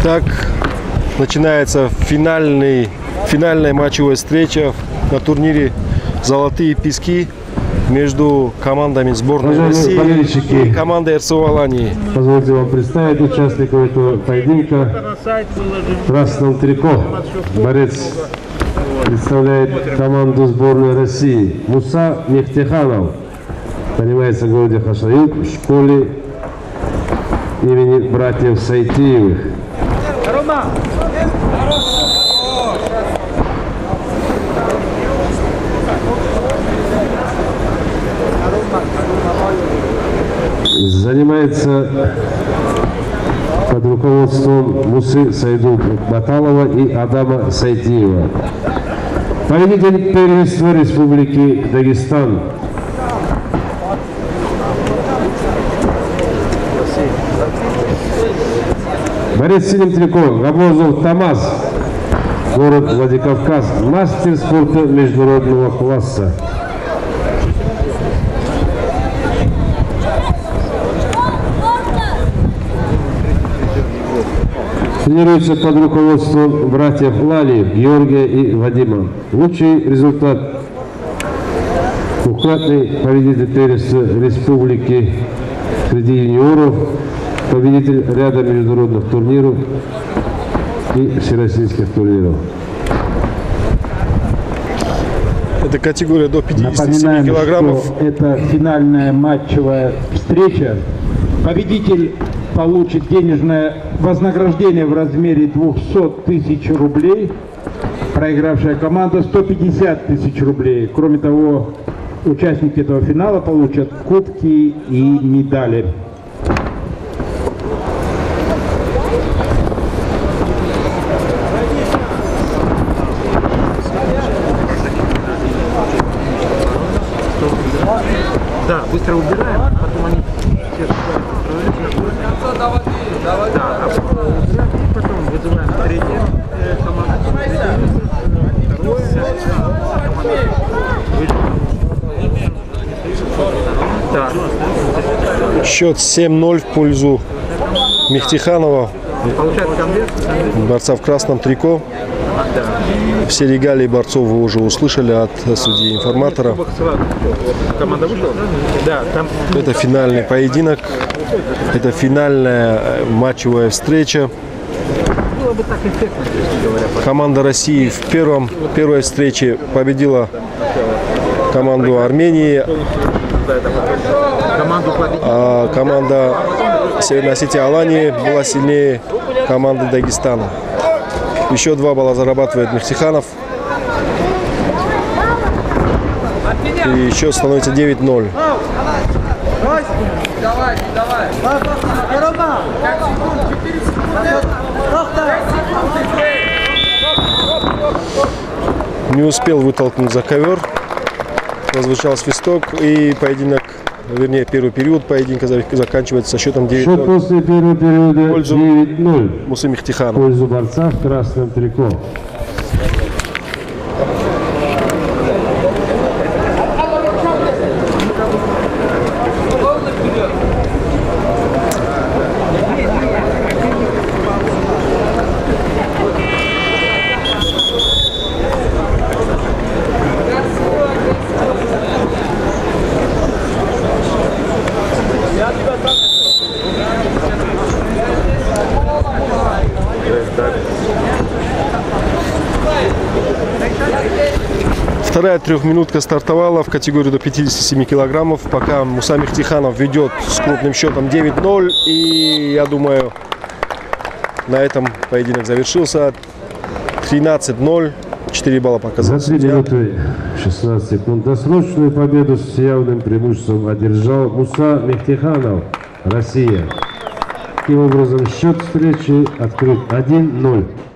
Итак, начинается финальная матчевая встреча на турнире «Золотые пески» между командами сборной России и командой РСО Алании. Позвольте вам представить участников этого поединка. В красном трико борец представляет команду сборной России Муса Мехтиханов. Занимается в городе Хашаюк в школе имени братьев Сайтиевых. Занимается под руководством Мусы Сайду Баталова и Адама Сайтиева. Победитель первенства Республики Дагестан. Борец в синем трико Габозов Тамаз, город Владикавказ, мастер спорта международного класса. Тренируется под руководством братьев Лали, Георгия и Вадима. Лучший результат — двукратный победитель первенства Республики среди юниоров, победитель ряда международных турниров и всероссийских турниров. Это категория до 57 килограммов. Что это финальная матчевая встреча. Победитель получит денежное вознаграждение в размере 200 тысяч рублей. Проигравшая команда 150 тысяч рублей. Кроме того, участники этого финала получат кубки и медали. Да, быстро убираем, потом они все потом вызываем третью команду, Счет 7-0 в пользу Мехтиханова, борца в красном трико. Все регалии борцов вы уже услышали от судьи-информатора. Это финальный поединок, это финальная матчевая встреча. Команда России в первой встрече победила команду Армении, а команда Северной Осетии Алании была сильнее команды Дагестана. Еще 2 балла зарабатывает Мехтиханов. И счет становится 9-0. Не успел вытолкнуть за ковер. Прозвучал свисток, и поединок, вернее, первый период поединка заканчивается со счетом 9-0. Счет после первого периода 9-0. Мусы Мехтиханов. В пользу борца в красном трико. Вторая трехминутка стартовала в категории до 57 килограммов, пока Муса Мехтиханов ведет с крупным счетом 9-0. И я думаю, на этом поединок завершился. 13-0, 4 балла показал За 3 минуты 16 секунд досрочную победу с явным преимуществом одержал Муса Мехтиханов, Россия. Таким образом, счет встречи открыт 1-0.